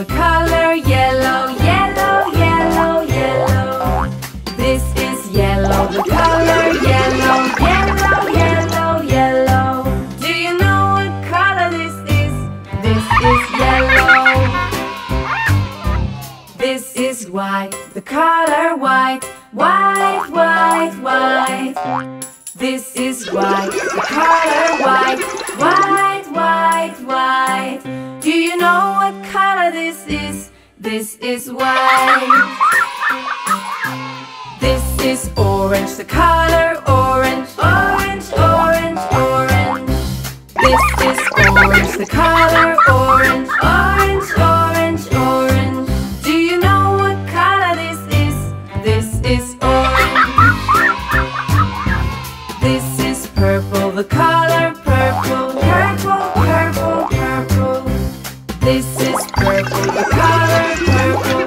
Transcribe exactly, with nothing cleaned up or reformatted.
the color yellow, yellow, yellow, yellow. This is yellow, the color yellow, yellow, yellow, yellow. Do you know what color this is? This is yellow. This is white, the color white, white, white, white. This is white, the color white, white, white, white. Do you know what color this is? This is white. This is orange, the color orange, orange, orange, orange. This is orange, the color orange, orange, orange, orange. Do you know what color this is? This is orange. This is purple, the color purple, purple, purple, purple. This is purple, the color purple.